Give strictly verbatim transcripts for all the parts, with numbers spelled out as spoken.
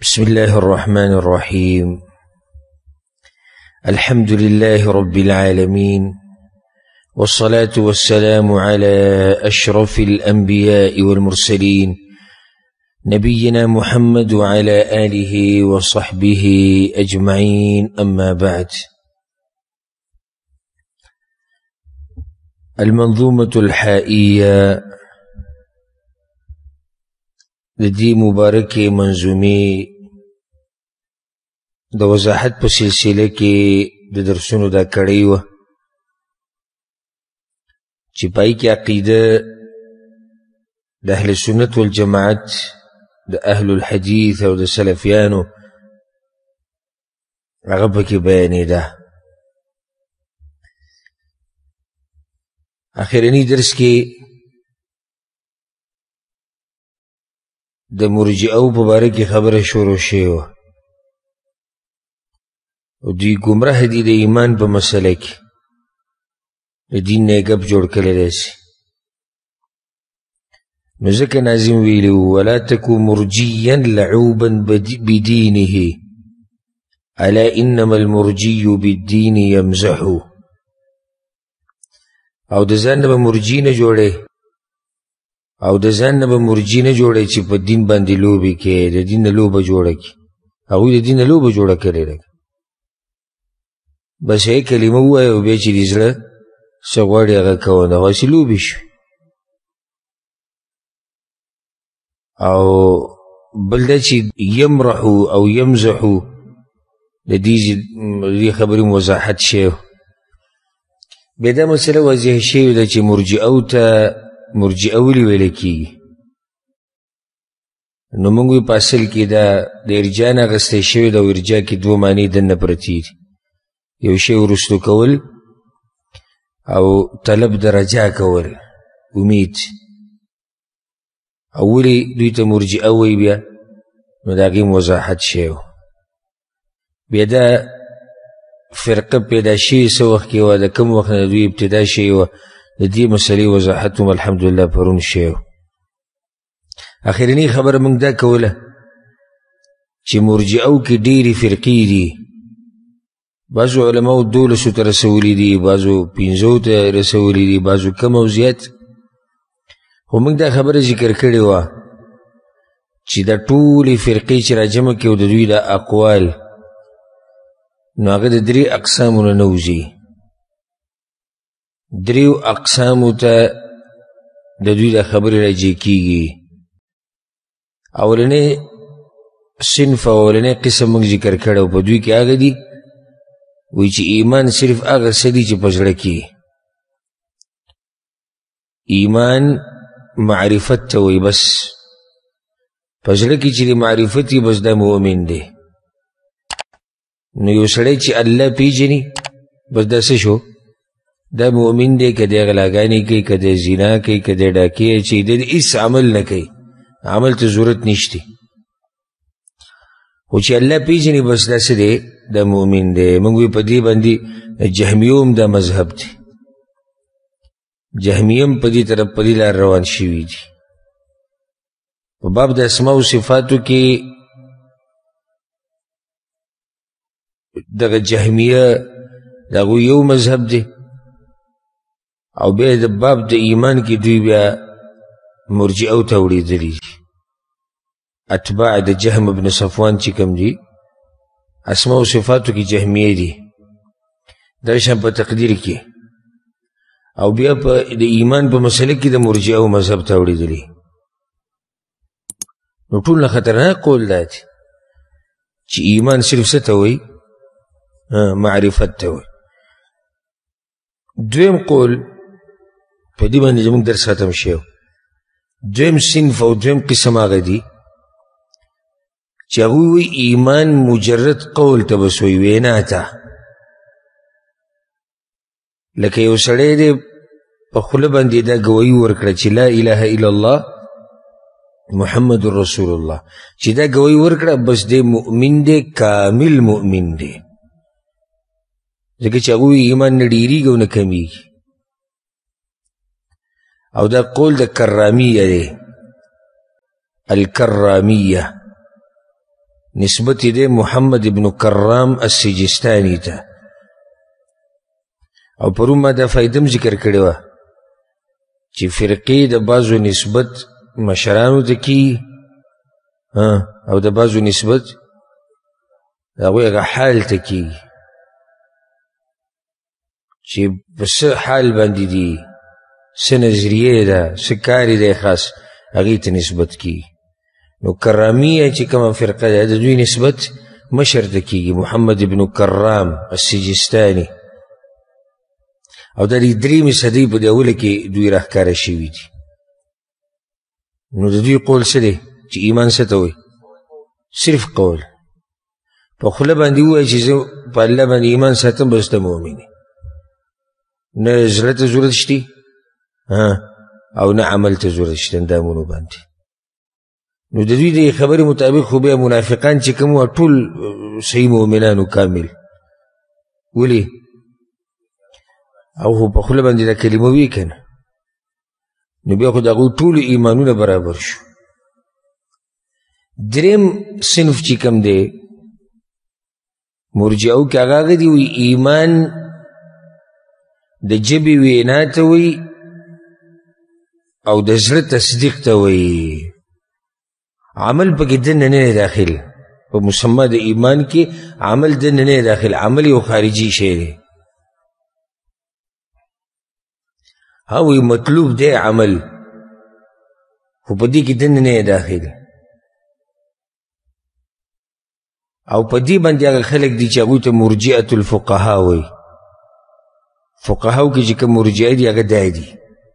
بسم الله الرحمن الرحيم. الحمد لله رب العالمين، والصلاة والسلام على أشرف الأنبياء والمرسلين نبينا محمد وعلى آله وصحبه أجمعين، أما بعد. المنظومة الحائية لدي مباركة منظومي د وضاحت په سلسله کې د درسونو دا کړی وه چې پای کې عقیده د اهل سنت والجماعت د اهل الحديث او د سلفیانو هغه پکې بیانېده. اخرنی درس کې د مرجئو په باره کې خبره شروع شوې وه او دوی ګمراه دي د ایمان په مسله کې، د دین نه یې ګپ جوړ کړی داسې. نو ځکه ناظم ویلي وو: ولا تکو مرجیا لعوبا بدینه الا انما المرجي بالدین یمزحو. او د ځان نه به مرجي نه جوړې او د ځان نه به مرجي نه جوړې چې په دین باندې لوبې کې د دین نه لوبه جوړه کړي. هغوی د دین نه لوبه جوړه کړې ده، بس یې کلمه ووایه او بیا چې د زړه څه غواړي هغه کوه، دغسې لوبې شوې. او بل دا چې یمرحو او یمزحو د دې خبرې وضاحت شوی. بیا دا مسله واضح شوې ده چې مرجئو ته مرجئه ولې ویل کېږي. نو موږ وی په اصل کې دا د ارجا نه اخیستی شوې ده او ارجا کې دوه معنی دننه پرتې دي، یو شی وروستو کول او طلب د رجا کول، امید. او ولې دوی ته مرجئه وایي بیا نو د هغې وضاحت شوی. بیا دا فرقه پیدا شوې څه وخت کې وه، د کوم وخت نه دوی ابتدا شوې وه، د دې مسلې وضاحت هم الحمدلله پرون شوی. اخرنی خبره موږ دا کوله چې مرجئو کې ډېرې فرقې دي. بعضو علماو دولسو ته رسولي دي، بعضو پنځو ته رسولي دي، بعضو کم او زیات. خو موږ دا خبره ذکر کړې وه چې دا ټولې فرقې چې راجمع کړي او د دوی دا اقوال، نو هغه د درې اقسامو نه نه وځي. دریو اقسامو ته د دوی دا خبرې راجع کېږي. اولنی صنف او اولنی قسم موږ ذکر کړی او په دوی کې هغه دي وایي چې ایمان صرف هغه څه دي چې په زړه کې، ایمان معرفت ته وایي، بس په زړه کې چې د معرفت وي بس دا مؤمن دی. نو یو سړی چې الله پیژني بس دا څه شو، دا مؤمن دی. که دی غلاګانې کوي، که دی زنا کوي، که دی ډاکې اچوي، دی هېڅ عمل نه کوي، عمل ته ضرورت نشته. خو چې الله پیژني بس دا څه دی، دا مؤمن دی. موږ وایو په دې باندې جهمیو هم دا مذهب دی، جهمیه هم په دې طرف په دې لار روان شوي دي. په باب د اسماء و صفاتو کې دغه جهمیه د هغوی یو مذهب دی، او بیا د باب د ایمان کې دوی بیا مرجئو ته وړېدلي دي. اتباع د جهم ابن صفوان چې کوم دي، اسماء و صفاتو کې جهمیه دي، دا شان په تقدیر کې، او بیا په د ایمان په مسله کې د مرجئو مذهب ته وړېدلي. نو ټول نه خطرناک قول دا دی چې ایمان صرف څه ته وایي، معرفت ته وایي. دویم قول په دې باندې زموږ درس ختم شوی. دویم صنف او دویم قسم هغه دي چې هغوی وایي ایمان مجرد قول ته بس وایي، وینا ته. لکه یو سړی دی په خوله باندې دا ګوایي ورکړه چې لا اله الا الله محمد رسول الله، چې دا ګوایي ورکړه بس دی مؤمن دی، کامل مؤمن دی. ځکه چې هغوی ایمان نه ډېرېږي او نه کمیږي. او دا قول د کرامیه دی، الکرامیه نسبت دی محمد ابن کرام السجستانی تا. او پرون ما دا فائدم ذکر کړی وه چې فرقې د بعضو نسبت مشرانو ته کیږي او د بعضو نسبت د هغوی هغه حال ته کیږي چې په څه حال باندې دي، څه نظریې ده، څه کار دی خاص، هغې ته نسبت کیږي. نو کرامیه چې کومه فرقه ده د دوی نسبت مشر ته کیږي، محمد ابن کرام السجستاني. او دا دی دریمې صدۍ په دې اوله کې دوی راښکاره شوي دي. نو د دوی قول څه دی چې ایمان څه ته وایي؟ صرف قول. په خوله باندې ووایي چې زه په الله باندې ایمان ساتم بس ته مؤمن یې، نه زړه ته ضرورت شته او نه عمل ته ضرورت شته اندامونو باندې. نو د دوی د خبرې مطابق خو بیا منافقان چې کوم وه ټول صحیح مؤمنانو کامل. ولې؟ او خو په خوله باندې دا کلمه وی که نه، نو بیا خو د هغوی ټولو ایمانونه برابر شو. دریم صنف چې کوم دی مرجعو کې هغه هغه دي وایي ایمان د ژبې وینا ته وایي او د زړه تصدیق ته وایي، عمل پکې دننه نه داخل. په مسمى د ایمان کې عمل دننه نه داخل، عمل یو خارجي شی دی. هاوی مطلوب دی عمل، خو په دې کې دننه نه داخل. او په دې باندې هغه خلک دي چې هغوی ته مرجعة الفقهاء وایي. فقهاو کې چې کوم مرجعه دي هغه دا دي.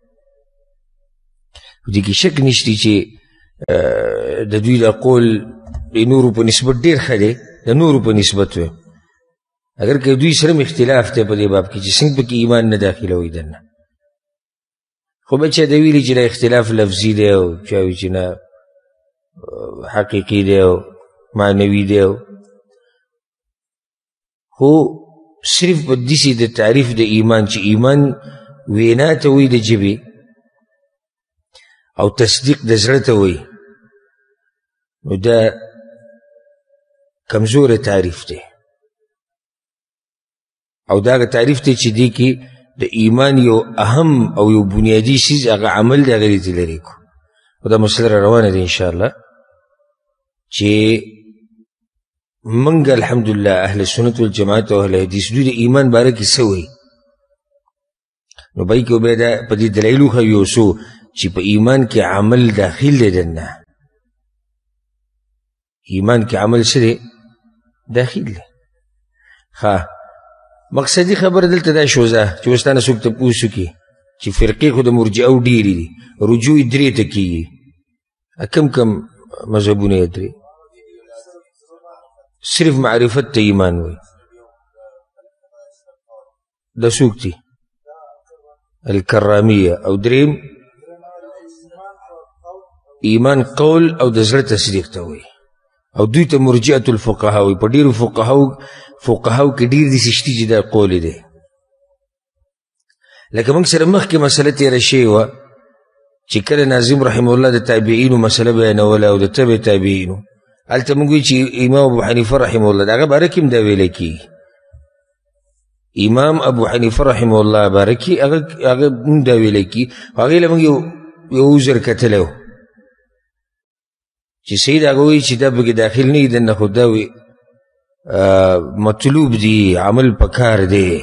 په دې کې شک نشته چې د دوی دا قول د نورو په نسبت ډېر ښه دی، د نورو په نسبت وي، اگر که دوی سره هم اختلاف دی په دې باب کې چې څنګه پکې ایمان نه داخلوي دننه. خو به چا د ویلي چې دا اختلاف لفظي دی او چا وایي چې نه حقیقي دی او معنوي دی. خو صرف په داسې د تعریف د ایمان چې ایمان وینا ته وایي د ژبې او تصدیق د زړه ته وایي، نو دا کمزوری تعریف دی. او دا هغه تعریف دی چې دې کې د ایمان یو اهم او یو بنیادي څیز هغه عمل دی، هغه دې لرې کړو. او دا مسله را روانه ده انشاءالله چې منګ الحمدلله اهل سنت والجماعت او اهل حدیث دوی د ایمان باره کې څه وایي. نو بای کې بیا دا په دې دلایل وښیو یو څو چې په ایمان کې عمل داخل دی دننه. ایمان کې عمل څه دی؟ داخل دی. ښه مقصدي خبره دلته دا شوزه چې اوس تا نه څوک تپوس وکړي چې فرقې خو د مرجعو ډېرې دي، رجوع یې درې ته کېږي. کم کم مذهبونه یې درې؟ صرف معرفت ته ایمان وایي. دا څوک دي؟ الکرامیه. او دریم ایمان قول او د زړه تصدیق ته وایي. او دوی ته مرجعة الفقهاء وایي. په ډېرو فقهاو فقهاو کې ډېر داسې شته چې دا قول دی. لکه موږ سره مخکې مسله تېره شوې وه چې کله ناظم رحمه الله د تابعینو مسله بیانوله او د تبع تابعینو، هلته موږ وایو چې امام ابو حنیفه رحمه الله د هغه باره کې هم دا ویلی کېږي. امام ابو حنیفه رحمه الله باره کې هغه هم دا ویلی کېږي. هغې له موږ یو عذر کتلی و چې سید هغه وایي چې دا پکې داخل نه وي دننه، خو دا وایي مطلوب دی، عمل پکار دی.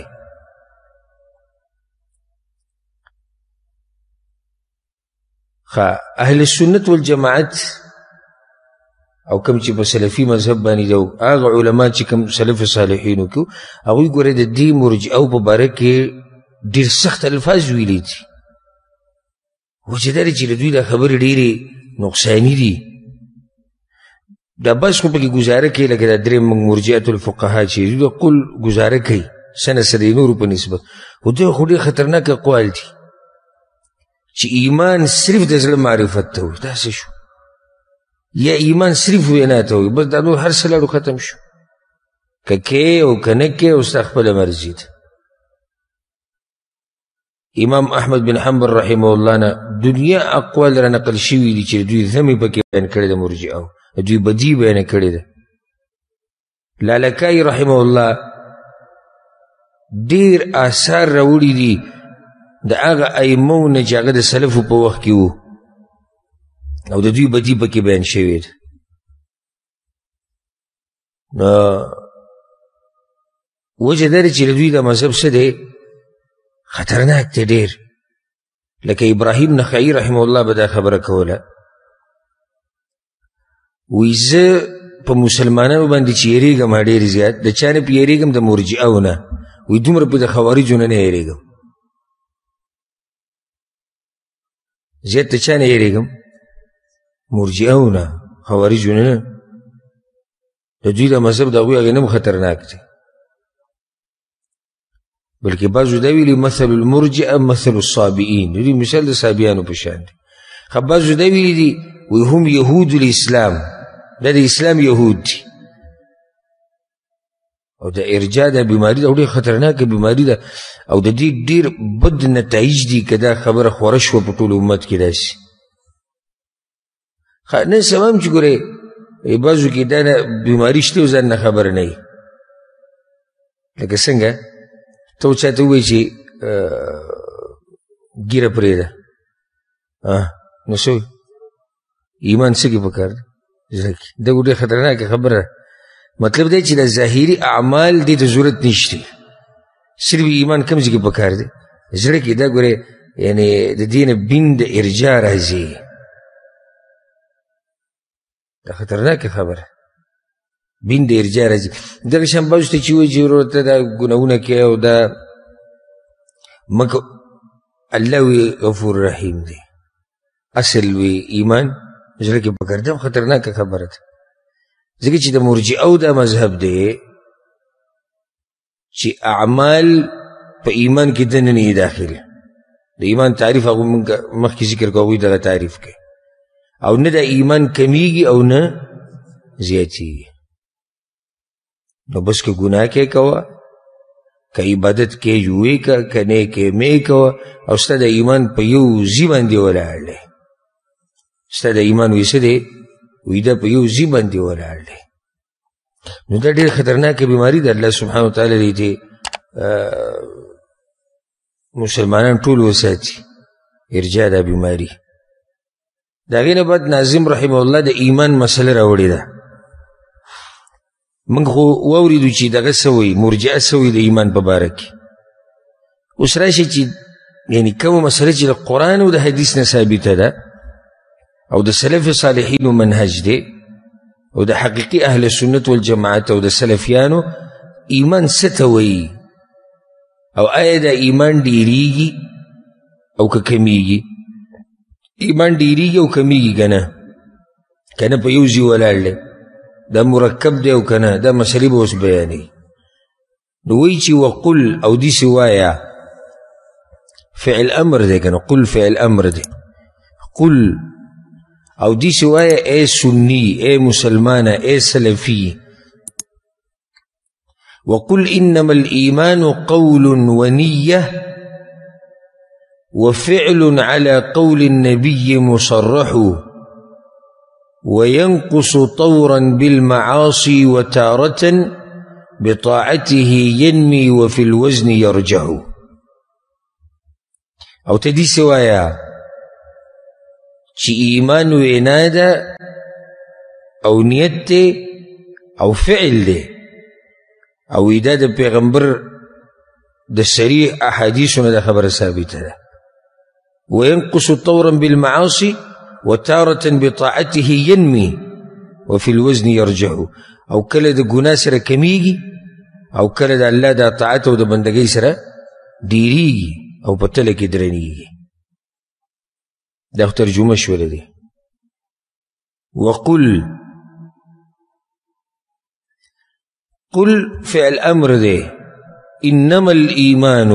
اهل سنت والجماعت او کم چې په سلفي مذهب باندې دی، هغه علما چې کم سلف صالحینو کې هغوی ګورې د دې مرجعو په باره کې ډېر سخت الفاظ ویلي دي. وجه دا دی چې د دوی دا خبرې ډېرې نقصاني دي. دا بس خو پکې ګزاره کوي لکه دا درې مرجعة الفقهاء چې دوی دا قول ګزاره کوي سنه سره د نورو په نسبت. خو دوی خو ډېر خطرناک اقوال دي چې ایمان صرف د زړه معرفت ته وایي. دا څه شو؟ یا ایمان صرف وینا ته وایي، بس دا نور هر څه لاړو ختم شو. که کې او که نه کې او ستا خپله مرضي ده. امام احمد بن حنبل رحمه الله نه دنیا اقوال را نقل شوي دي چې دوی ذمې پکې بیان کړې ده مرجعو، دوی بدي بیانه کړې ده. لالکای رحمه الله ډیر آثار راوړي دي د هغه ائمو نه چې هغه د سلفو په وخت کې وو او د دوی بدي پکې بیان شوې ده. نو وجه دا چې د دوی د مذهب څه دی خطرناک دی ډېر. لکه ابراهیم نخعي رحمه الله به دا خبره کوله، وایي زه په مسلمانانو باندې چې یېرېږم ډېر زیات، د چا نه پې یېرېږم د مرجعو نه، وایي دومره پې د خوارجو نه نه یېرېږم. زیات د چا نه یېرېږم؟ مرجعو نه، خوارجو نه. د دوی د مذهب د هغوی هغې نه هم خطرناک دی. بلکې بعضو دا ویلي مثل المرجع مثل الصابئین، دوی مثال د صابیانو په شان دی. خو بعضو دا ویلي دي وی هم یهود الاسلام، دا د اسلام یهود دي. او د ارجاع دا بیماري ده او ډېر خطرناکه بیماري ده او د دې ډېر بد نتایج دي که دا خبره خوره شوه په ټول امت کې داسې. نن سبا هم چې ګورې بعضو کې دا بیماري شته او ځان نه خبر نه وي. لکه څنګه ته چاته ووایي چې ګیره پرېږده، نو څه ایمان څه کې پکار دی؟ زړه کې. دا ډېره خطرناکه خبره ده. مطلب دی چې د ظاهري اعمال دې ته ضرورت نشته، صرف ایمان کوم ځای کې پکار دی؟ زړه کې. دا ګورې یعنې د دې نه بین د ارجاع راځي. دا خطرناکه خبره، بین د ارجاع راځي. دغه شان بعضو ته چې وایي چې ورور ته دا ګناهونه کوي او دا مکه، الله وی غفور رحیم دی، اصل وی ایمان زړه کې پکار دی. خطرناکه خبره ده. ځکه چې د مرجعو دا مذهب دی چې اعمال په ایمان کې دننه نه داخل. د ایمان تعریف هغه موږ مخکې ذکر کوو، هغوی دغه تعریف کوي. او نه د ایمان کمیږي او نه زیاتېږي. نو بس که ګناه کې کوه، که عبادت کې یوې که که نه کې مې کوه، او ستا د ایمان په یو ځي باندې ولاړ دی. ستا د ایمان وایي څه دی؟ وایي دا په یو ځي باندې ولاړ دی. نو دا ډېر خطرناکه بیماري ده. الله سبحانه وتعالی دې مسلمانان ټول وساتي ارجاع دا بیماري. د هغې نه بعد ناظم رحمه الله د ایمان مسله راوړې ده. موږ خو واورېدو چې دغه څه وایي، مرجعه څه وایي د ایمان په باره کې. اوس راشي چې یعنې کومه مسله چې د قرآن او د حدیث نه ثابته ده او د سلف صالحینو منهج دی او د حقیقي اهل سنت والجماعت او د سلفیانو ایمان څه ته وایي، او آیا دا ایمان ډېرېږي او که کمیږي؟ ایمان ډېرېږي او کمیږي که نه؟ که نه په یو ځای ولاړ دی؟ دا مرکب دی او که نه؟ دا مسلې به اوس بیانوي. نو وایي چې وقل او داسې وایه، فعل امر دی که نه؟ قل فعل امر دی. قل او داسې وایه ای سني، ای مسلمانه، ای سلفي. وقل انما الايمان قول ونيه وفعل على قول النبي مصرح وينقص طورا بالمعاصي وتارة بطاعته ينمي وفي الوزن يرجح. او تدي سوايا چی ایمان وینا ده او نیت ده او فعل ده او ایده ده پیغمبر ده صریح احادیثونه ده خبر ثابته ده. وينقص طورا بالمعاصي وتارة بطاعته ينمي وفي الوزن يرجح. او کله ده ګناه سره کمیږي او کله ده الله ده طاعت او ده بندګۍ سره ډیریږي او په تله کې درنیږي. دا ترجمه شوله دي. وقل، قل فعل امر ده. انما الايمان،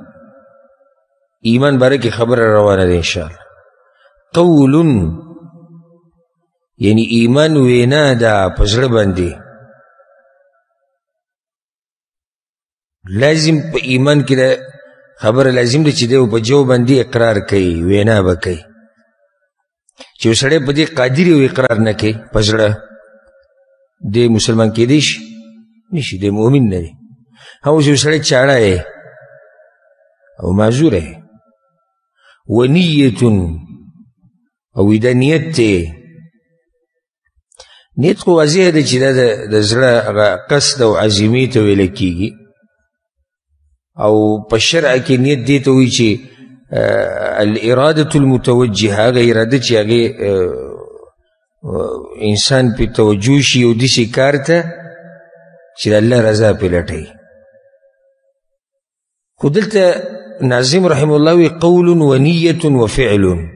ایمان باره کې خبر روانه ده انشاءالله. قول یعنی ایمان وینا ده په زړه باندې. لازم په ایمان کې ده خبره لازم ده چې ده په جو باندې اقرار کوي، وینا به کوي. چې سړی په دې قادر او اقرار نه کوي په زړه، دې مسلمان کېدی شي؟ نشي دی مؤمن نه دی هم اوس یو سړی چاړه دی او معذوره دی ونیة او دا نیت دی نیت خو واضح دی چې دا د زړه هغه قصد او عزیمې ته ویل کېږي او په شرع کې نیت دې ته وایي چې الاراده المتوجهه هغه اراده چې هغې انسان پې توجه شي یو داسې کار ته چې د الله رضا پې لټوي خو دلته ناظم رحمه الله وی قول ونیة وفعل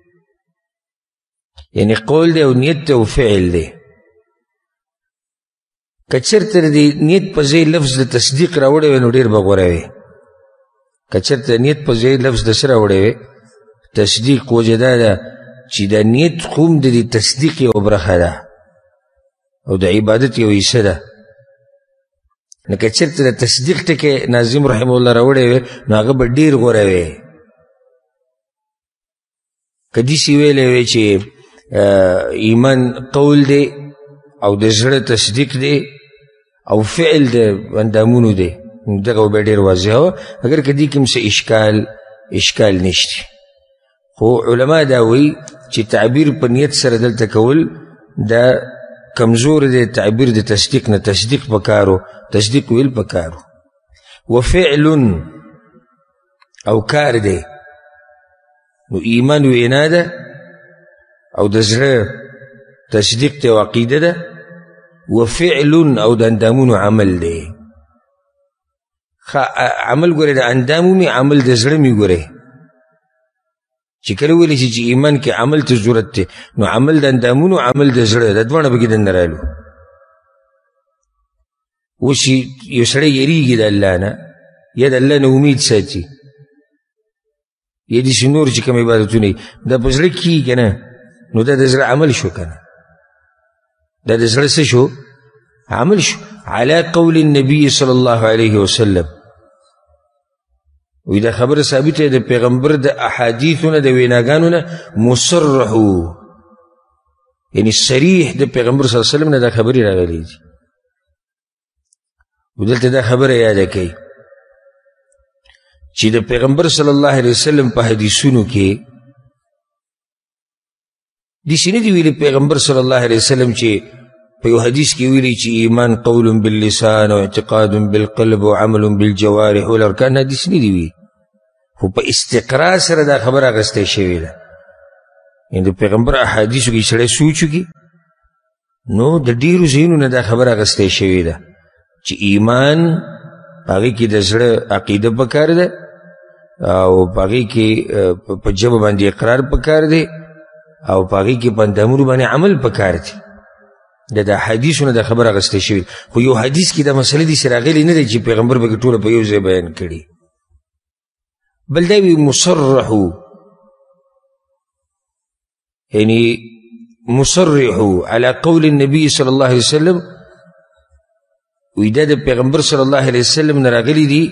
یعنی قول دی او نیت دی او فعل دی که چېرته د نیت په ځای لفظ د تصدیق راوړی وی نو ډېر به غوره وی که چېرته نیت په ځای لفظ د څه راوړی وی تصدیق وجه دا ده چې د نیت خو هم د دې تصدیق یوه برخه ده او د عبادت یو حصه ده نو که چېرته د تصدیق ټکی ناظم رحمه الله راوړی وی نو هغه به ډېر غوره وی که داسې ویلی وی چې ایمان قول دی او د زړه تصدیق دی او فعل د اندامونو دی دغه به ډېر واضح وه اگر که دې کې هم څه اشکال اشکال نشته خو علما دا وایي چې تعبیر په نیت سره دلته کول دا کمزور دی تعبیر د تصدیق نه تصدیق پکارو تصدیق ویل پکارو وفعل او کار دی نو ایمان وینا ده او د زړه تصدیق دی او عقیده ده وفعل او د اندامونو عمل دی عمل ګورې د اندامو مې عمل د زړه مې ګورې چې کله ویلی چې ایمان کې عمل ته ضرورت دی نو عمل د اندامونو عمل د زړه د دواړه پکې دننه رالو اوس یو سړی یریږي د الله نه یا د الله نه امید ساتي یا داسې نور چې کوم عبادتونه وي دا په زړه کېږي که نه نو دا د زړه عمل شو که نه دا د زړه څه شو عمل شو على قول النبي صلی الله علیه وسلم وی دا خبر ثابت د پیغمبر د احادیثونه د ویناګانو نه مصرحو یعنی صریح د پیغمبر صلی الله علیه وسلم نه دا خبرې راغلي دي ودلته دا خبره یاده کوي چې د پیغمبر صلی الله علیه وسلم په حدیثونو کې داسې نه دي ویلي پیغمبر صلی الله علیه وسلم چې په یو حدیث کې ویلي چې ایمان قول باللسان او اعتقاد بالقلب او عمل بالجوارح والارکان حدیث نه دي ویلي خو په استقرا سره دا خبره اخیستې شوې ده یعنې د پیغمبر احادیثو کې سړی سوچ وکړي نو د ډېرو ځایونو نه دا خبره اخیستې شوې ده چې ایمان په هغې کې د زړه عقیده پکار ده او په هغې کې په ژبه باندې اقرار پکار دی او په هغې کې په اندامونو باندې عمل پکار دی د د حدیثونه د خبره اخیستې شوې خو یو حدیث کې دا مسله داسې راغلې نه دی چې پیغمبر پکې ټوله په یو ځای بیان کړي بل دا وي مصرحو یعنی مصرحو على قول النبي صلی الله علیه وسلم وی دا د پیغمبر صلی الله علیه وسلم نه راغلي دي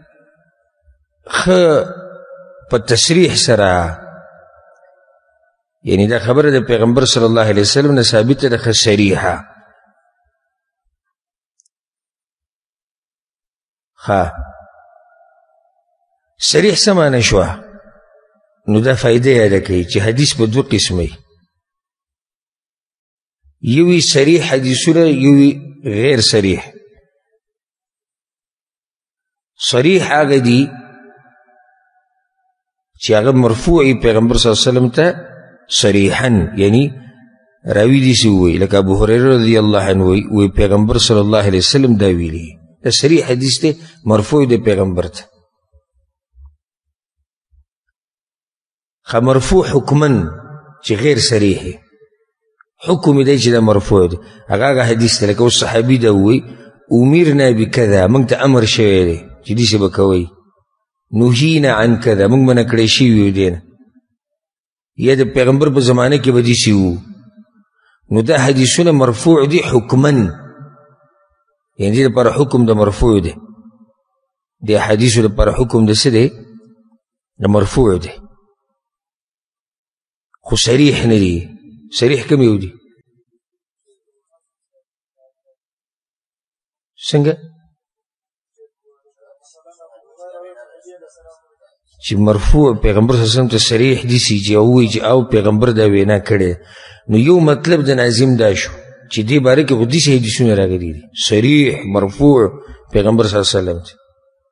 ښه په تصریح سره یعنی دا خبره د پیغمبر صلی الله علیه وسلم نه ثابته ده ښه صریحه ښه صریح څه معنی شوه نو دا فایده یاده کوي چې حدیث په دوه قسمه یوی صریح حدیثونه یوی غیر صریح صریح هغه دي چې هغه مرفوعي پیغمبر صلی الله علیه وسلم ته صریحا یعنی راوي دي سی وی لکه ابو هريره رضی الله عنه وی پیغمبر صلی الله علیه وسلم دا ویلي دا صریح حدیث دی مرفوع دی پیغمبر ته خو مرفوع حکما چې غیر صریح حکم دی چې دا مرفوع دی هغه هغه حدیث دی لکه اوس صحابي دا وی امرنا بکذا موږ ته امر شوی دی چې داسې به کوئ نهینا عن کذا موږ منع کړی شوي یو دی نه یا د پیغمبر په زمانه کې به داسې وو نو دا حدیثونه مرفوع دي حکما یعنې دې لپاره حکم د مرفوع دی د احادیثو لپاره حکم د څه دی د مرفوع دی خو صریح نه دی صریح کوم یو دی څنګه چې مرفوع پیغمبر صلی الله علیه وسلم ته صریح دي چې وایي چې او پیغمبر دا وینا کړې نو یو مطلب د ناظم دا شو چې دې باره کې خو داسې حدیثونه راغلي دي صریح مرفوع پیغمبر صلی الله علیه وسلم ته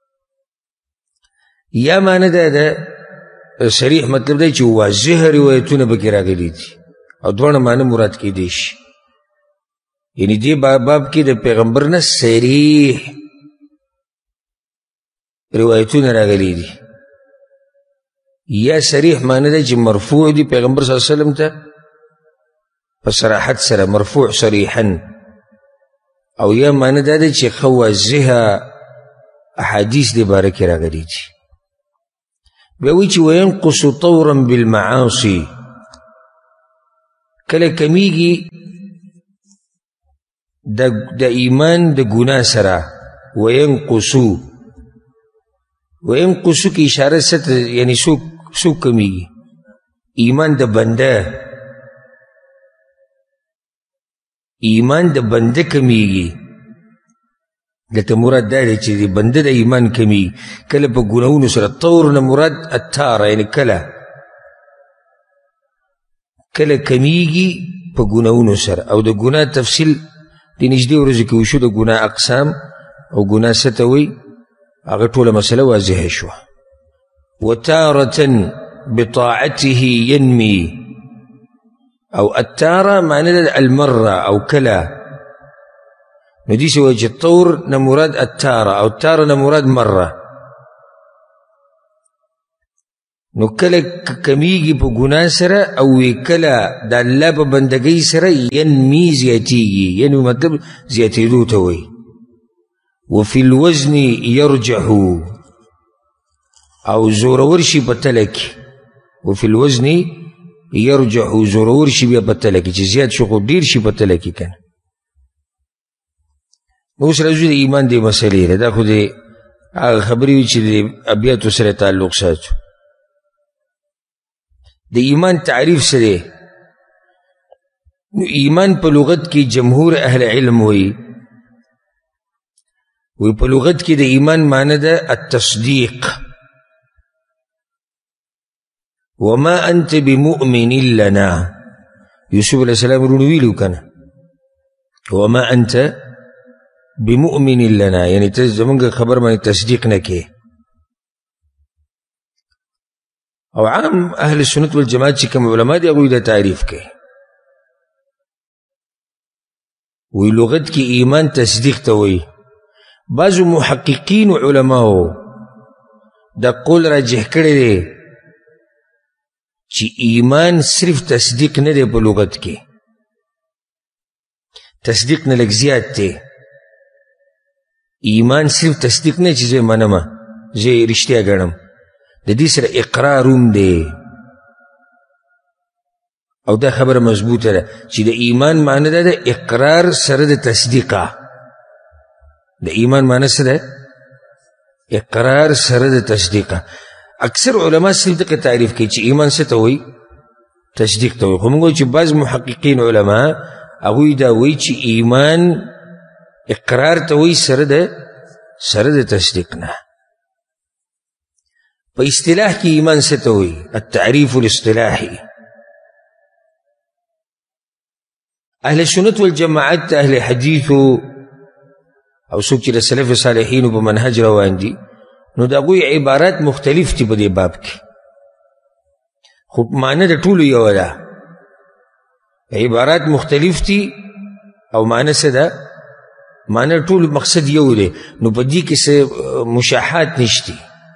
یا معنی دا ده صریح مطلب دی چې واضح روایتونه پکې راغلي دي او دواړه معنی مراد کېدی شي یعنی دې باب کې د پیغمبر نه صریح روایتونه راغلي دي یا صریح معنی دی چې مرفوع دی پیغمبر صلی الله علیه وسلم ته په صراحت سره مرفوع صریحا او یا معنی دا دی چې ښه واضحه احادیث دې باره کې راغلي دي بیا وایي چې وینقص طورا بالمعاصي کله کمیږي د ایمان د ګناه سره وینقصو وینقصو کې اشاره ست یعنی څوک څوک کمیږي ایمان د بنده ایمان د بنده کمیږي دلته مراد دا دی چې د بنده د ایمان کمیږي کله په ګناهونو سره طور نه مراد التاره یعنی کله کله کمیږي په ګناهونو سره او د ګناه تفصیل د نږدې ورځو کې وشو د ګناه اقسام او ګناه څه ته وایي هغه ټوله مسله واضحه شوه وتارة بطاعته ينمي او التاره معنی ده المره او کله نو دې شوی چې طور نه مراد التاره او تاره نه مراد مره نو کله کمیږي په ګناه سره او کله د الله په بندګۍ سره ینمي زیاتیږي یعنی مطلب زیاتېدو ته وایي وفي الوزن يرجح او زورور شي په تله کې وفي الوزن يرجح زورور شي بیا په تله کې چې زیات شو خو ډېر شي په تله کې کنه اوس راځو د ایمان دې مسلې ده دا خو دې هغه خبرې وي چې د ابیاتو سره تعلق ساتو د ایمان تعریف څه دی نو ایمان په لغت کې جمهور اهل علم وایي وی په لغت کې د ایمان معنی ده التصدیق وما انت بمؤمن لنا یوسف علیہ السلام رونو ویلو کنه وما انت بمؤمن لنا یعنی ته زمونږ خبر باندې تصدیق نه کې او عام اهل سنت والجماعت چې کوم علما دي هغوی دا تعریف کوي وی لغت کې ایمان تصدیق ته وایي بعضو محققین و علماء دا قول راجح کړی دی چې ایمان صرف تصدیق نه دی په لغت کې تصدیق نه لږ زیات دی ایمان صرف تصدیق نه چې زه منمه زه رښتیا ګڼم د دې سره اقرار هم دی او دا خبره مضبوطه ده چې د ایمان معنی ده د اقرار سره د تصدیقه د ایمان معنی څه ده اقرار سره د تصدیقه اکثر علما صرف دغه تعریف کوي چې ایمان څه ته وایي تصدیق ته وایي خو موږ چې بعض محققین علما هغوی دا وایي چې ایمان اقرار ته وایي سره د سره د تصدیق نه په اصطلاح کې ایمان څه ته وایي التعریف الاصطلاحي اهل سنت والجماعت اهل حدیثو او څوک چې د سلف صالحینو په منهج روان دي نو د هغوی عبارات مختلف دي په دې باب کې خو معنی د ټولو یوه ده عبارات مختلف دي او معنی څه ده معنی ټول مقصد یو دی نو په دې کې څه مشاحات نشتی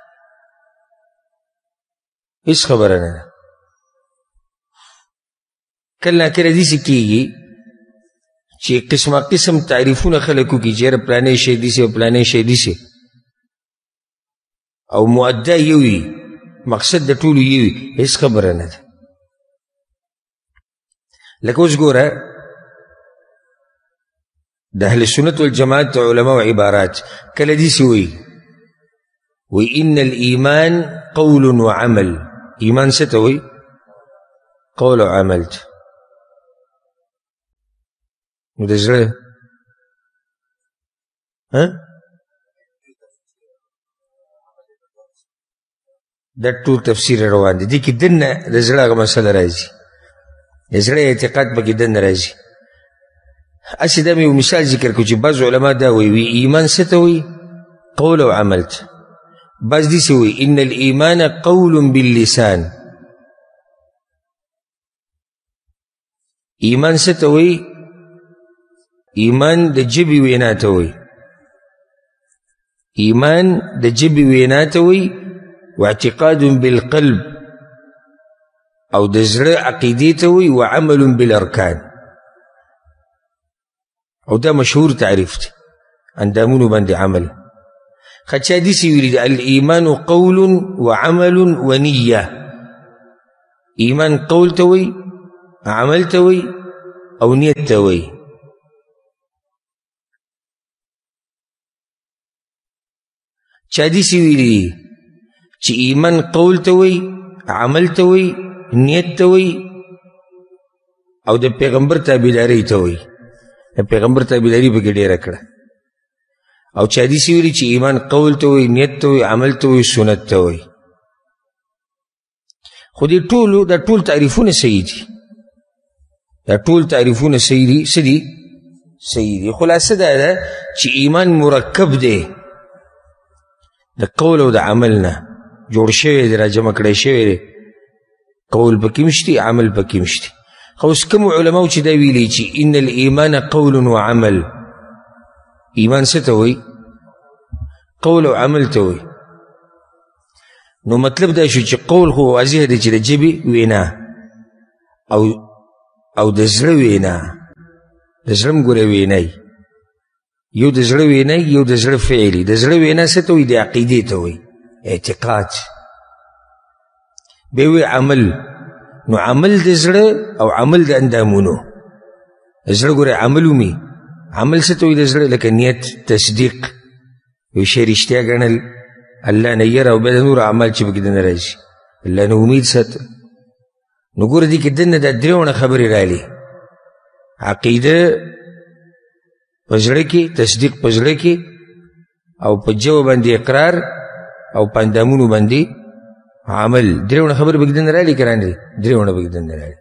هیڅ خبره نه ده کله کله داسې کېږي چې قسمه قسم تعریفونه خلک وکړي چې یاره پلانی شی داسې او پلانی شی داسې او مؤدا یو وي مقصد د ټولو یو وي هیڅ خبره نه ده لکه اوس ګوره د اهل سنت والجماعت علماء عبارات کله داسې وایي وی ان الایمان قول وعمل ایمان څه ته وایي قول او عمل ته نو د زړه ها دا ټول تفسیر روان دي. دې کې دننه د زړه هغه مسله راځي، د زړه اعتقاد پکې دننه راځي. هسې دا مې یو مثال ذکر کړو چې بعض علما دا وایي وي ایمان څه ته وایي؟ قول او عمل ته. بعض داسې وایي ان الایمان قول باللسان. ایمان څه ته وایي؟ ایمان د ژبې وینا ته وایي. ایمان د ژبې وینا ته وایي، واعتقاد بالقلب او د زړه عقیدې ته وایي، وعمل بالارکان. او دا مشهور تعریف دی، اندامونو باندې عمل. ښه چا داسې ویلي دي الایمان قول وعمل ونیه. ایمان قول ته وایي، عمل ته وایي او نیت ته وایي. چا داسې ویلي دي چې ایمان قول ته وایي، عمل ته وایي، نیت ته وایي او د پیغمبر تابعدارۍ ته وایي. د پیغمبر تابعداري پکې ډېره کړه. او چا داسې ویلي چې ایمان قول ته وایي، نیت ته وایي، عمل ته وایي، سنت ته وایي. خو دې ټولو دا ټول تعریفونه صحیح دي، دا ټول تعریفونه صحیح دي. څه دي؟ صحیح دي. خلاصه دا ده چې ایمان مرکب دی، د قول او د عمل نه جوړ شوی دی، را جمع کړی شوی دی. قول پکې مشتي، عمل پکې مشتي. خو اوس کومو علماو چې دا ویلي چې ان الایمان قول وعمل، ایمان څه ته وایي؟ قول او عمل ته وایي. نو مطلب دا شو چې قول خو واضح دی چې د ژبې وینا او او د زړه وینا. د زړه هم ګوره وینای، یو د زړه وینای، یو د زړه فعلي. د زړه وینا څه ته وایي؟ د عقیدې ته وایي، اعتقاد. بیا وایي عمل، نو عمل د زړه او عمل د اندامونو. د زړه ګوره عمل ومي، عمل څه ته وایي د زړه؟ لکه نیت، تصدیق، یو شی رښتیا ګڼل، الله نه یره، او بیا د نور اعمال چې پکې دننه راځي، الله نه امید ساتل. نو ګوره دې کې دننه دا درېونه خبرې رالي: عقیده په زړه کې، تصدیق په زړه کې، او په ژبه باندې اقرار، او په اندامونو باندې عمل. درېونه خبرې پکې دننه رالي که رانه؟ درېونه پکې دننه رالي.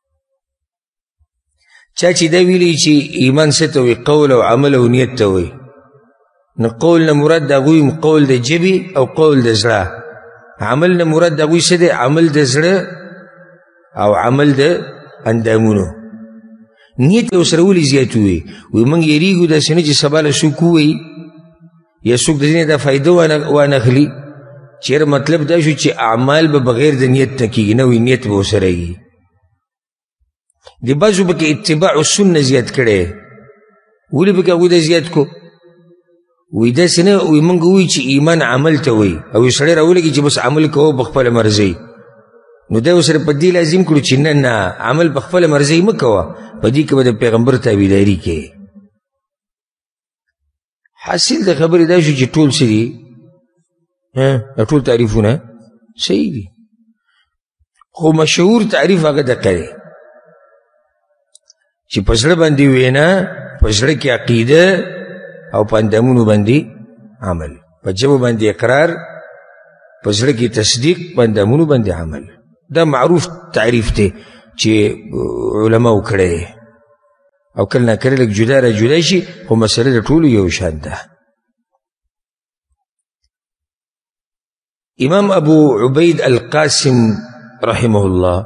چا چې دا ویلي چې ایمان څه ته وایي؟ قول او عمل او نیت ته وایي. نو قول نه مراد د هغوی قول د ژبې او قول د زړه. عمل نه مراد د هغوی څه دی؟ عمل د زړه او عمل د اندامونو. نیت یې ورسره ولې زیات ووایي؟ وایي موږ یېرېږو داسې نه چې سبا له څوک ووایي یا څوک د دې نه دا فایده وانخلي. چېرې مطلب دا شو چې اعمال به بغیر د نیت نه کېږي، نه وایي نیت به ورسره وي. د بعضو پکې اتباع السنه زیات کړی. ولې پکې هغوی دا زیات کو؟ وایي داسې نه، وایي موږ وایي چې ایمان عمل ته وایي، او یو سړی راولګي چې بس عمل کوو په خپله مرضۍ. نو دا ورسره په دې لازم کړو چې نه نه، عمل په خپله مرضۍ مه کوه، په دې کې به د پیغمبر تابعداري کوې. حاصل د خبرې دا شو چې ټول څه دي؟ دا ټول تعریفونه صحیح دي. خو مشهور تعریف هغه دقه دی چې په زړه باندې وینا، په زړه کې عقیده، او په اندامونو باندې عمل. په ژبه باندې اقرار، په زړه کې تصدیق، په اندامونو باندې عمل. دا معروف تعریف دی چې علماو کړی، او کله ناکله لږ جدا را جدا شي، خو مسله د ټولو یو شان ده. امام ابو عبید القاسم رحمه الله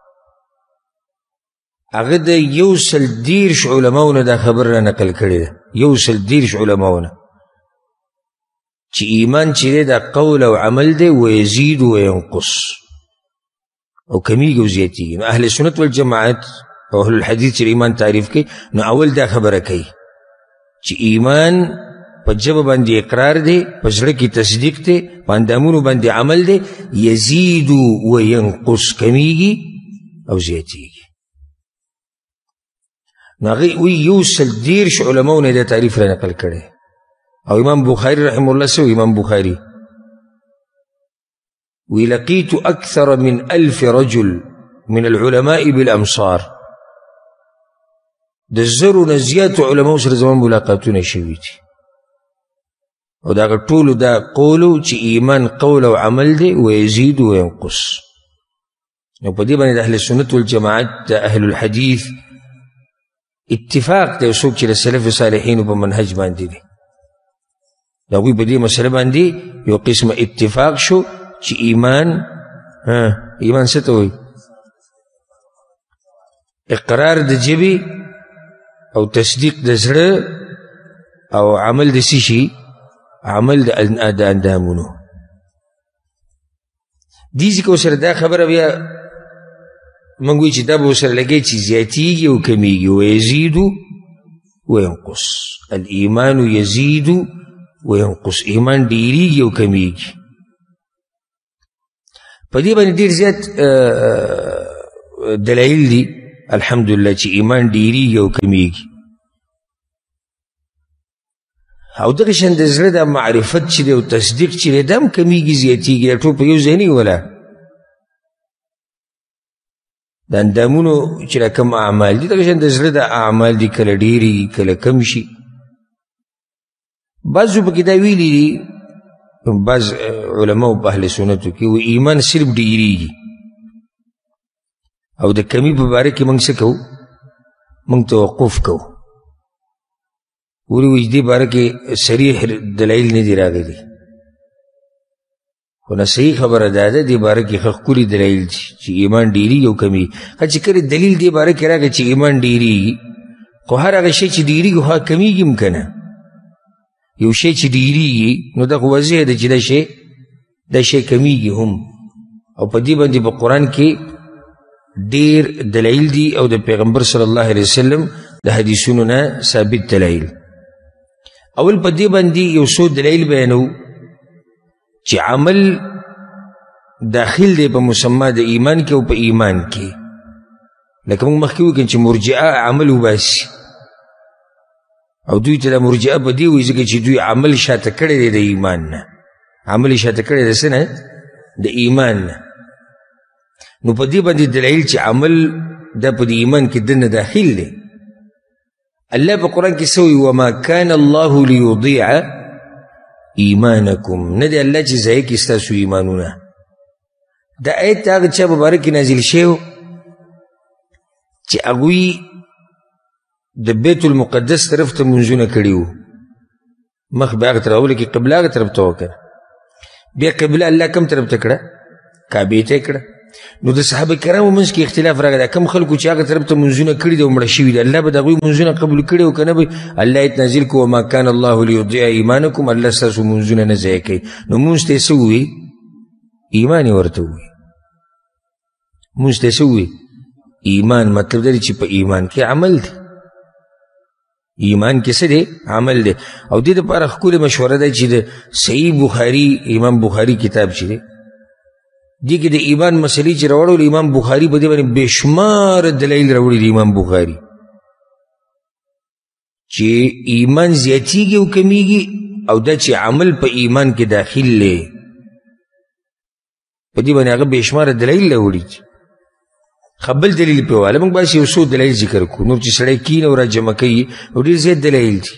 هغه د یو سل دیرش علماو نه دا خبر را نقل کړې ده. یو سل دیرش علماو نه چې ایمان چې دی دا قول او عمل دی، ویزید وینقص، او کمیږي او زیاتېږي. نو اهل سنت والجماعت او اهل الحدیث چې ایمان تعریف کوي، نو اول دا خبره کوي چې ایمان په ژبه باندې اقرار دی، په زړه کې تصدیق دی، په اندامونو باندې عمل دی، یزید وینقص، کمیږي او زیاتېږي. نو هغې وایي یو سل دیرش علماو نه دا تعریف را نقل کړی. او امام بخاري رحمه الله سوی امام بخاري وی لقيت أكثر من ألف رجل من العلماء بالأمصار. د زرو نه زیاتو علماو سره زما ملاقاتونه شوي دي. او دا ټولو دا قولو چې ایمان قول او عمل دی ويزيد وينقص. نو په دې باندې د اهل سنت والجماعت د اهل الحديث اتفاق دی، څوک چې د سلف صالحینو په منهج باندې دي د هغوی په دې مسله باندې یو قسم اتفاق شو چې ایمان ها ایمان څه ته وایي؟ اقرار د ژبې او تصدیق د زړه او عمل د څه شي؟ عمل د اندامونو. دې ځکه ورسره دا خبره بیا موږ وایو چې دا به ورسره لګی چې زیاتېږي او کمیږي. ویزید وینقص، الایمان یزید وینقص، ایمان ډېرېږي او کمیږي. په دې باندې ډېر زیات دلایل دي الحمدلله چې ایمان ډېرېږي او کمیږي. او دغه شان د زړه دا معرفت چې دی او تصدیق چې دی دا هم کمیږي زیاتېږي، دا ټول په یو ځای نه وي ولا د اندامونو چې دا کم اعمال دي دغه شان د زړه دا اعمال دي کله ډېرېږي کله کم شي. بعضو پکې دا ویلي دي بعض علماو په اهل سنتو کې و ایمان صرف ډېرېږي او د کمی په باره کې موږ څه کوو؟ موږ توقف کوو. ولې وایي دې باره کې صریح دلایل نه دي راغلي، خو نه صحیح خبره دا ده دې باره کې ښه ښکلي دلایل دي چې ایمان ډېرېږي او کمیږي. ښه چې کله دلیل دې باره کې راغی چې ایمان ډېرېږي، خو هر هغه شی چې ډېرېږي خو هغه کمیږي هم که نه. یو شی چې ډېرېږي نو دا خو واضح ده چې دا شی دا شی کمیږي هم. او په دې باندې په قرآن کې ډېر دلایل دي او د پیغمبر صلی الله علیه وسلم د حدیثونو نه ثابت دلایل. اول په دې باندې یو څو دلایل بیانو چې عمل داخل دی په مسما د ایمان کې او په ایمان کې. لکه موږ مخکې وکړو چې مرجعه عمل وباسي او دوی ته د مرجعه په دې وایي ځکه چې دوی عمل شاته کړی دی د ایمان نه، عمل شاته کړی دی څه نه؟ د ایمان نه. نو په دې باندې دلایل چې عمل دا په دې ایمان کې دننه داخل دی. الله په قرآن کې څه وایي؟ وما كان الله ليضيع ایمانکم، نه دی الله چې ضایع کړي ستاسو ایمانونه. دا آیت د هغه چا په باره کې نازل شوی چې هغوی د بیت المقدس طرف ته منځونه کړي وو، مخ به هغه طرف ولکې قبله هغه طرف ته وکړه. بیا قبله الله کوم طرف ته کړه؟ کعبې ته کړه. نو د صحابه کرامو منځ کې اختلاف راغلی، کم خلکو چې هغه طرف ته منځونه کړي دي او مړه شوي دي الله به د هغوی منځونه قبول کړي او که نه به الله ایت نازل کړو وما کان الله لیضیع ایمانکم، الله ستاسو منځونه نه ضایع کوي. نو مونځ ته یې څه ووایي؟ ایمان یې ورته ووایي. مونځ ته یې څه ووایي؟ ایمان. مطلب دا دی چې په ایمان کې عمل دی، ایمان کې څه دی؟ عمل دی. او دې دپاره ښکلې مشوره ده چې د صحیح بخاري امام بخاري کتاب چې دی دې کې د ایمان مسلې چې راوړل امام بخاري په دې باندې بېشمار دلایل راوړي دي امام بخاري چې ایمان زیاتېږي او کمیږي او دا چې عمل په ایمان کې داخل دی په دې باندې هغه بېشماره دلایل راوړي. خبل دلیل پې واله موږ بس یو څو دلایل ذکر کړو، نور چې سړی کینه او راجمع کوي او ډېر زیات دلایل دي.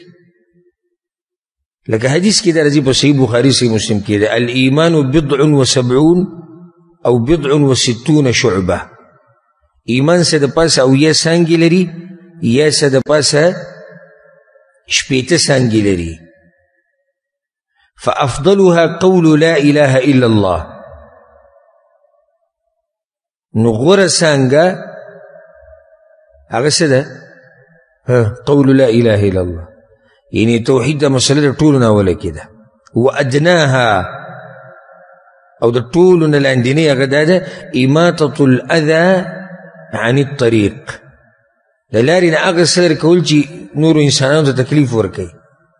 لکه حدیث کې دا راځي په صحیح بخاري صحیح مسلم کې ده الایمان بضع وسبعون او بضع وستون شعبه، ایمان څه د پاسه او یا څانګې لري یا څه د پاسه شپېته څانګې لري. فافضلها قول لا اله الا الله، نو غوره څانګه هغه څه ده؟ قول لا اله الا الله، یعنی توحید د مسله د ټولو نه اوله کې ده. وادناها او د ټولو نه لاندینۍ هغه دا ده اماطة الاذى عن الطریق، د لارې نه هغه څه لرې کول چې نورو انسانانو ته تکلیف ورکوي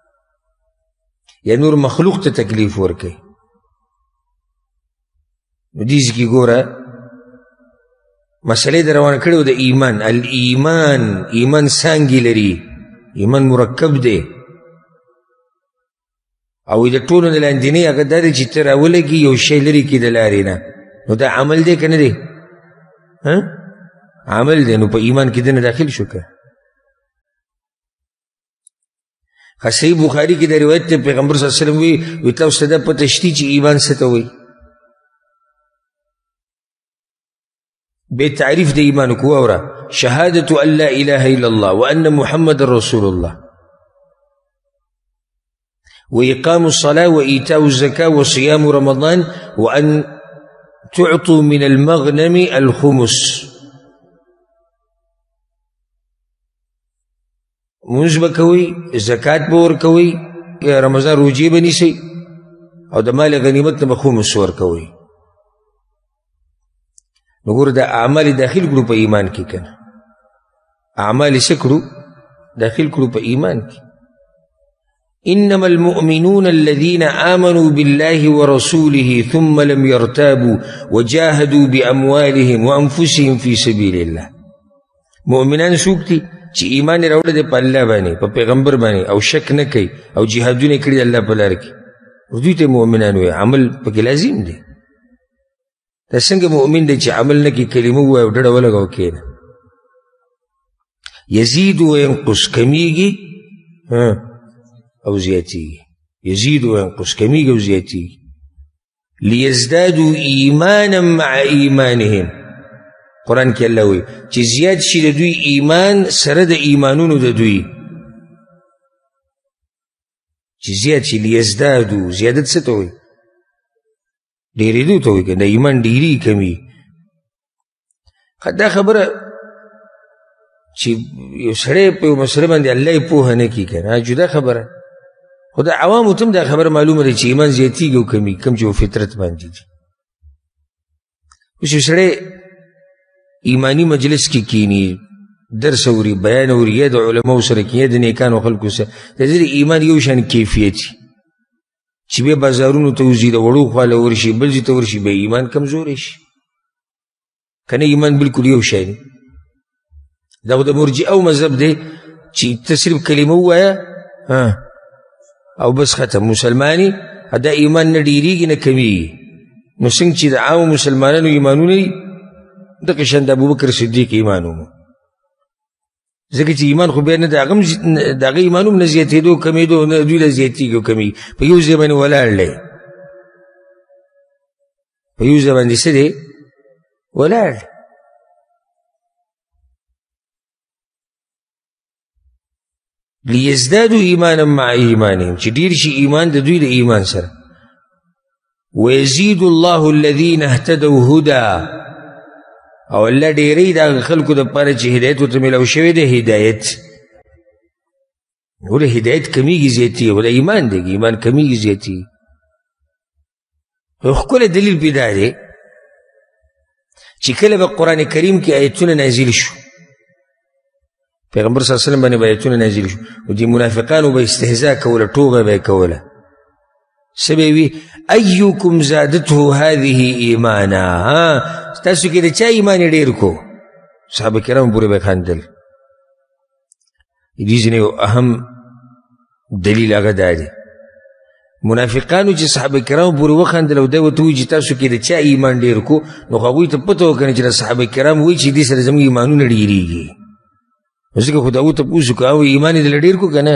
یا نور مخلوق ته تکلیف ورکوي. نو دې ځکې ګوره مسئلې در روانه کړې د ایمان. الایمان، ایمان څانګې لري، ایمان مرکب دی او د ټولو نه لاندینۍ هغه دا دی چې ته راولګي یو شی لرې کړي د لارې نه، نو دا عمل دی که نه دی؟ عمل دی. نو په ایمان کې دنه داخل شو که صحیح بخاری کې د روایت ته پیغمبر صلی الله علیه وسلم وی وی تاسو ته پته شته چې ایمان څه ته وایي. بے تعریف د ایمان کو اورا شهادة ان لا اله الا الله وان محمد رسول الله واقام الصلاه وايتاء الزكاه وصيام رمضان وان تعطوا من المغنم الخمس. منځ به کوئ، زکات به ورکوئ، رمضان روجې به نیسئ او د مال غنیمت نه به خمس ورکوئ. نو ګوره دا اعمال داخل کړو په ایمان کې که نه، اعمال یې څه کړو؟ داخل کړو په ایمان کې. انما المؤمنون الذين آمنوا بالله ورسوله ثم لم يرتابوا وجاهدوا بأموالهم وأنفسهم في سبيل الله. مؤمنان څوک دي چې ایمان یې راوړی دی په الله باندې، په پیغمبر باندې، او شک نه کوي او جهادونه یې کړي د الله په لاره کې، دوی ته مؤمنان وایي. عمل پکې لازم دی. دا څنګه مؤمن دی چې عمل نه کوي، کلمه ووایي او ډډه ولګه او کښېنه. یزید وینقص، کمیږي او زیاتیږي، یزید وینقص، کمیږي او زیاتیږي. لیزدادوا ایمانا مع ایمانهم. قرآن کې الله وایي چې زیات شي د دوی ایمان سره د ایمانونو د دوی، چې زیات شي. لیزدادو زیادت څه ته وایي؟ ډېرېدو ته وایي که د ایمان ډېري کمي. دا خبره چې یو سړی په یو مسله باندې الله یې پوهه نه کړي که نه، جدا خبره. خو د عوامو ته هم دا خبره معلومه ده چې ایمان زیاتېږي او کمي، کم چې په فطرت باندې دي. اوس یو سړی ایمانی مجلس کې کینی، درس اوري، بیان اوري، یا د علماو سره کینی، یا د نیکانو خلکو سره، د دې ایمان یو شان کیفیت چې بیا بازارونو ته وځي، د وړو خواله ورشي، بل ځای ته ورشي، بیا ایمان کمزوری شي که نه. ایمان بلکل یو شی دی. دا خو د مرجئه مذهب دی چې ته صرف کلمه ووایه او بس ختم، مسلمانی دا ایمان نه ډېرېږي نه کمیږي. نو څنګه چې د عامو مسلمانانو ایمانونه دي، دغه شان د ابوبکر صدیق ایمان و، ځکه چې ایمان خو بیا نه د هغه ایمان هم نه زیاتېدو کمېدو، نه دوی له زیاتېږي او کمېږي، په یو ځای باندې ولاړ دی، په یو ځای باندې څه دی؟ ولاړ. لیزدادوا ایمانا مع ایمانهم، چې ډېر شي ایمان د دوی د ایمان سره. ویزید الله الذین اهتدوا هدى، او الله ډېری د هغه خلکو دپاره چې هدایت ورته میلاو شوی دی هدایت. ولې هدایت کمیږي زیاتېږي، خو د ایمان دی، ایمان کمیږي زیاتېږي. یو ښکلی دلیل پې دا دی چې کله به قرآن کریم کې آیتونه نازل شو، پیغمبر صلی الله علیه وسلم باندې به آیتونه نازل شو، نو دې منافقانو به استهزا کوله، ټوغه به یې کوله. څه به یې وي؟ ایکم زادته هذه ایمانا. تاسو کې د چا ایمان یې ډېر کو؟ صحابه کرامو پورې به یې خندل. دې ځینې یو اهم دلیل هغه دا دی، منافقانو چې صحابه کرامو پورې وخندل او دا ورته وایي چې تاسو کې د چا ایمان ډېر کو، نو هغوی ته پته وکړه چې د صحابه کرامو وایي چې دې سره زموږ ایمانونه ډېرېږي. نو ځکه خو د هغو تپوس وکړه، هغوی ایمان یې دله ډېر کو که نه؟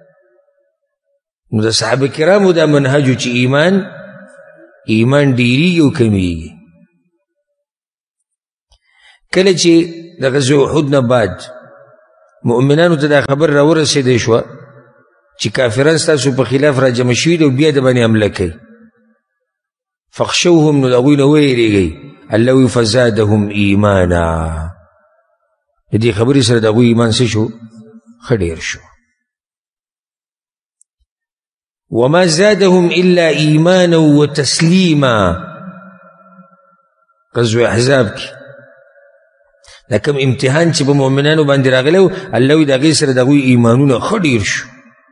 نو د صحابه کرامو دا منهج چې ایمان ایمان ډېرېږي او کمیږي. کله چې د غزوه احد نه بعد مؤمنانو ته دا خبر راورسېدی شوه چې کافران ستاسو په خلاف را جمع شوي دي او بیا د باندې حمله کوي، فخشوهم، نو د هغوی نه ویرېږئ. الله وایي فزادهم ایمانا، د دې خبرې سره د هغوی ایمان څه شو؟ ښه ډېر شو. وما زادهم الا ایمانا وتسلیما. غزوه احزاب کې دا کوم امتحان چې په مؤمنانو باندې راغلی و، الله وایي د هغې سره د هغوی ایمانونه ښه ډېر شو.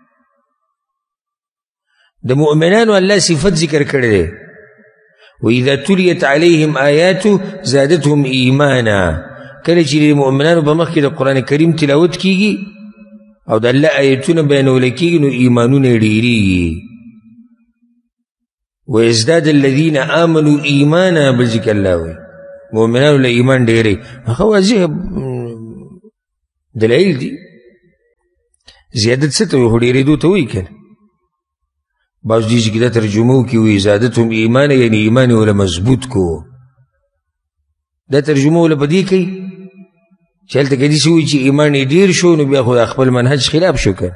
د مؤمنانو الله صفت ذکر کړی دی، واذا تلیت علیهم آیاتو زادتهم ایمانا. کله چې د مؤمنانو په مخ کې د قرآن کریم تلاوت کیږي او د الله آیتونه بیانول کیږي، نو ایمانونه یې ډېرېږي. ویزداد الذین آمنوا ایمانا، بل ذکر الله وایي مؤمنانو له ایمان ډېرې. هغه واضح دلایل دي. زیادت څه ته وایي خو ډېرېدو ته وایي که نه بعض دي چې دا ترجمه وکړي وایي زادتهم ایمانه یعنې ایمان یې وله مضبوط کو دا ترجمه وله په دې کوي چې هلته که داسې وایي چې ایمان یې ډېر شو نو بیا خو د خپل منهج خلاف شو که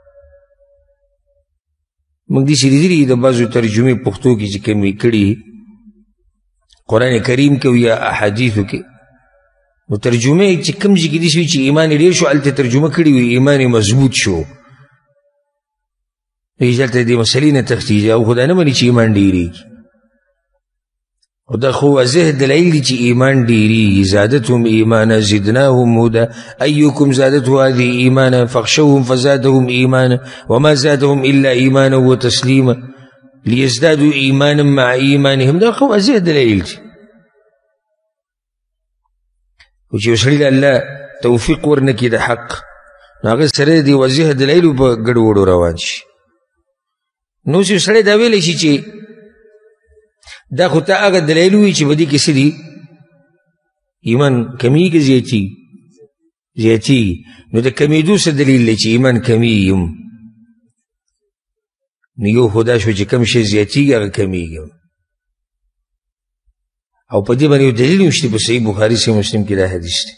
موږ داسې لیدلي د بعضو ترجمې پښتو کې چې کومې کړي قرآن کریم کې یا احادیثو کې نو ترجمه چې کوم ځای کې داسې وي چې ایمان یې ډېر شو هلته ترجمه کړي وي ایمان یې مضبوط شو نو هېڅ هلته د دې مسلې نه تښتېږي او خو دا نه مني چې ایمان ډېرېږي او دا خو واضح دلایل دي چې ایمان ډېرېږي زادتهم ایمانا زدناهم هدى أيكم زادته هذه ایمانا فاخشوهم فزادهم ایمانا وما زادهم إلا ایمانا وتسلیما لیزدادوا ایمانا مع ایمانهم دا خو واضح دلایل دي او چې یو سړي له الله توفیق ورنکړي د حق نو هغه سره د دې واضح دلایلو په ګډوډو روان شي نو چې یو سړی دا ویلی شي چې دا خو ته هغه دلایل وایي چې په دې کې څه دي ایمان کمیږي که زیاتېږي زیاتېږي نو د کمېدو څه دلیل دی چې ایمان کمیږي هم نو یو خو دا شو چې کوم شی زیاتېږي هغه کمیږي او په دې باندې یو دلیل هم شته په صحیح بخاري صحیح مسلم کې دا حدیث دی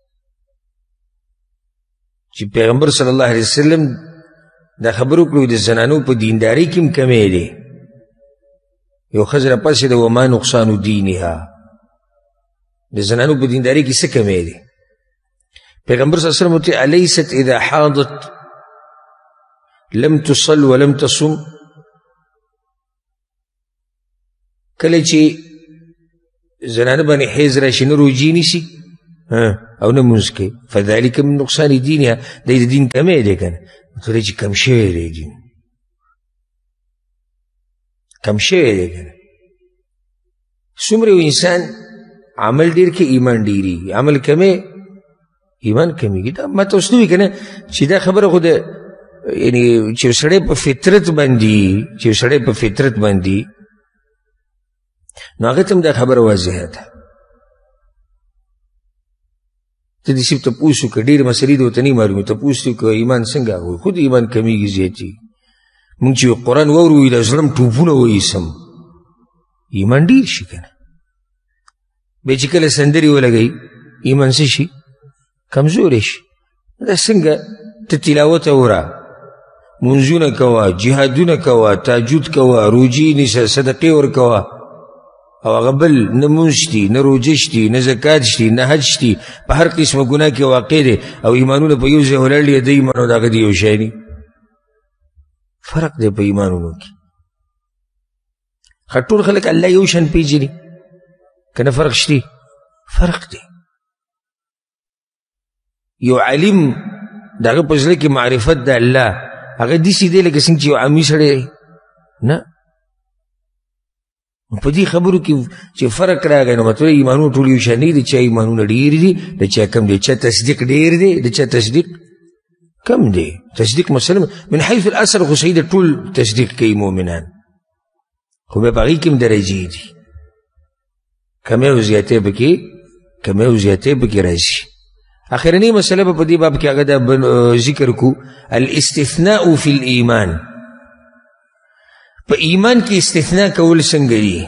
چې پیغمبر صلی الله علیه وسلم دا خبر وکړو د زنانو په دیندارۍ کې هم کمی دی یو ښځه راپاسې ده وما نقصان دینها د زنانو په دیندارۍ کې څه کمی دی پیغمبر صلی الله علیه وسلم ورته الیست اذا حاضت لم تصل ولم تصم کله چې زنانه باندې حیض راشي نه روجي نیسي او نه لمونځ کوي فذلک من نقصان دینها دی د دین کمی دی که نه ورته چې کم شوی دی دین کم شوی دی که نه څومره یو انسان عمل ډېر کې ایمان ډېرېږي عمل کمی ایمان کمیږي دا ما ته اوس نه وي که نه چې دا خبره خو د یعنې چې یو سړی په فطرت باندې چې یو سړی په فطرت باندې نو هغه ته هم دا خبره واضحه ده ته دې صرف تپوس وکړه ډېرې مسلې د ورته نه معلومې تپوس دې وکړه ایمان څنګه هغه خود ایمان کمیږي زیاتېږي مونږ چې قرآن واورو وي دا زړه م ټوپونه وایسم ایمان ډېر شي که نه بیا چې کله سندرې ولګوي ایمان څه شي کمزوری شي دا څنګه ته تلاوت اوره منځونه کوه جهادونه کوه تهجد کوه روجې نیسه صدقې ورکوه او هغه بل نه مونځ شتي نه روجه شتي نه زکات شتي نه حج شتي په هر قسمه ګناه کې واقع دی او ایمانونه په یو ځای ولاړ دي د ایمان او د هغه د یو شی دي فرق دی په ایمانونو کې ښه ټول خلک الله یو شان پېژني که نه فرق شتي فرق دی یو عالم د هغه په زړه کې معرفت د الله هغه داسې دی لکه څنګه چې یو عامي سړی نه په دې خبرو کې چې فرق راغی نو مطلب ایمانونه ټول یو شان دي د چا ایمانونه ډېر دي د چا کم دی چا تصدیق ډېر دی د چا تصدیق کم دی تصدیق مثلا من حیث الاثر خو صحیح د ټول تصدیق کوي مؤمنان خو بیا په هغې کې هم درجې دي کمی او زیاتې پکې کمی او زیاتې پکې راځي اخرنی مسله په دې باب کې هغه دا ذکر کو الاستثناء فی الایمان په ایمان کې استثناء کول څنګه دي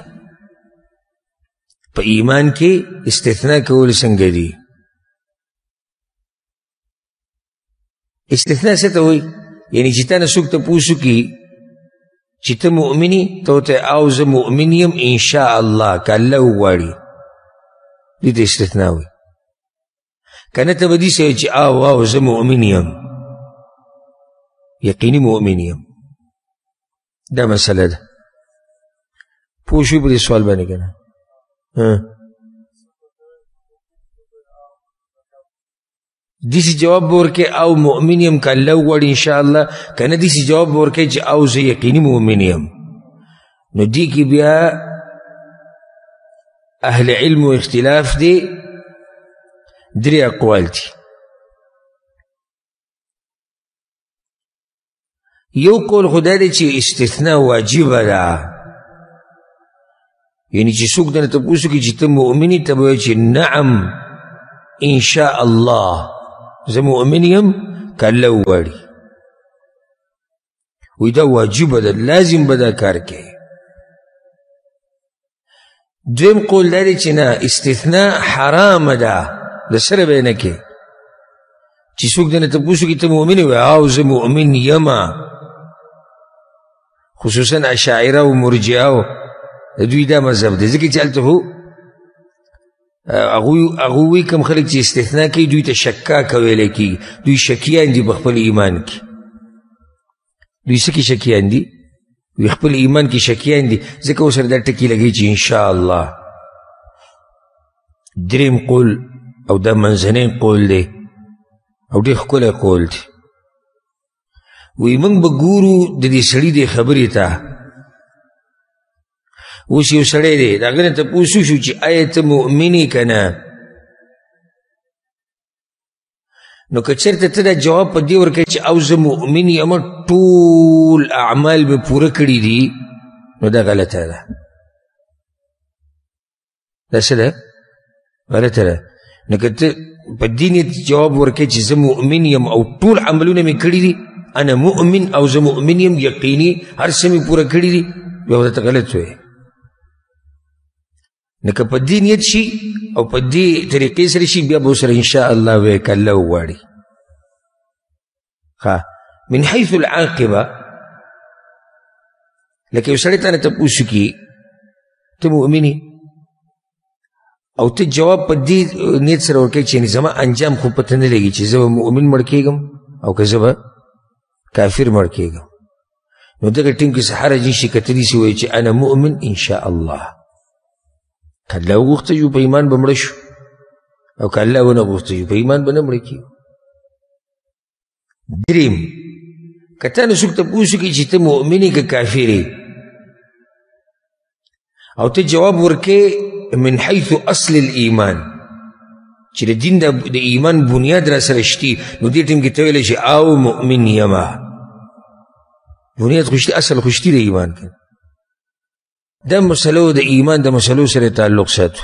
په ایمان کې استثناء کول څنګه دي استثناء څه ته وایي یعنی چې تا نه څوک تپوس وکړي چې ته مؤمن یې ته ورته او زه مؤمن یم انشاء الله که الله وغواړي دې ته استثناء وایي که نه ته به داسې وایي چې او او زه مؤمن یم یقیني مؤمن یم دا مسله ده پوه شوي په دې سوال باندې که نه داسې جواب به ورکوې او مؤمن یم که الله وغواړي انشاءالله که نه داسې جواب به ورکوې چې او زه یقیني مؤمن یم نو دې کې بیا اهل علم و اختلاف دی درې اقوال دي یو قول خدا دی چې استثناء واجبه ده یعنی چې څوک درنه تپوس وکړي چې ته مؤمن یې ته به وایي چې نعم انشاء الله زه مؤمن یم که الله وغواړي وی دا واجب ده لازم به دا کار کوي. دویم قول دا دی چې نه استثناء حرام ده د سره به یې نه کوي چې څوک دنه تپوس وکړي ته مؤمن یې وایي او زه مؤمن یمه. خصوصا اشاعره او مرجعه د دوی دا مذهب دی ځکه چې هلته خو هغوی وایي کوم خلک چې استثناء کوي دوی ته شکاکه ویلی کېږي دوی شکیان دي په خپل ایمان کې. دوی څه کې شکیان دي؟ وی خپل ایمان کې شکیان دي ځکه ورسره دا ټکي لګوي چې انشاءالله. دریم قول او دا منځنی قول دی او ډېر ښکلی قول دی. وی موږ به ګورو د دې سړي دې خبرې ته. اوس یو سړی دی د هغه نه تپوس وشو چې آیا ته مؤمن یې که نه؟ نو که چېرته ته دا جواب په دې ورکوې چې او زه مؤمن یم ټول اعمال مې پوره کړي دي نو دا غلطه ده. دا څه ده؟ غلطه ده. نو که ته په دې نیت جواب ورکوې چې زه مؤمن یم او ټول عملونه مې کړي دي انا مؤمن او زه مؤمن یم یقیني هر څه مې پوره کړي دي بیا ورته غلط وایې. نو که په دې نیت شي او په دې طریقې سره شي بیا به ورسره انشاءالله وایې که الله وغواړي. ښه من حیث العاقبه لکه یو سړی تا نه تپوس وکړي ته مؤمن یې او ته جواب په دې نیت سره ورکوې چې زما انجام خو پته نه لګي چې زه به مؤمن مړ کېږم او که زه به کافر مړ کېږم. نو دغه ټیم کې څه حرج نشي که ته داسې وایې چې انا مؤمن انشاءالله. که الله وغوښته جو په ایمان به مړه شو او که الله ونه غوښته جو په ایمان به نه مړه کېږو. دریم که تا نه څوک تپوس وکړي چې ته مؤمن یې که کافر یې او ته جواب ورکې من حیث اصل الایمان چې د دین د ایمان بنیاد را سره شتي نو دې ټیم کې ته ویلی چې او مؤمن یمه بنیاد خو شتي اصل خو شتي د ایمان کې. دا مسلو د ایمان د مسلو سره تعلق ساتو.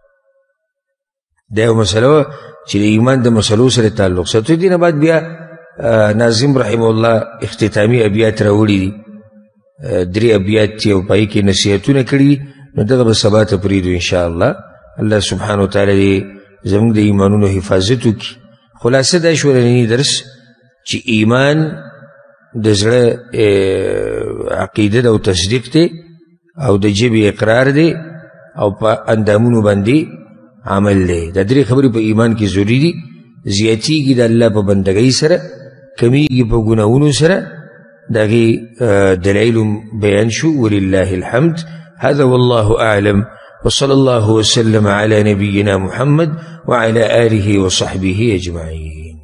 دا یو مسلو چې د ایمان د مسلو سره تعلق ساتو. دې نه بعد بیا ناظم رحمه الله اختتامی ابیات راوړي دي درې ابیات دي او پای کې نصیحتونه کړي دي نو دغه به سبا ته پرېږدو انشاءالله. الله سبحانه وتعالی دې زموږ د ایمانونو حفاظت وکړي. خلاصه دا شو نننی درس چې ایمان د زړه عقیده ده او تصدیق دی او د ژبې اقرار دی او په اندامونو باندې عمل دی. دا درې خبرې په ایمان کې ضروري دي. زیاتیږي د الله په بندګۍ سره کمیږي په ګناهونو سره. د هغې دلایل بیان شو ولله الحمد. هذا والله أعلم وصلى الله وسلم على نبينا محمد وعلى آله وصحبه أجمعين.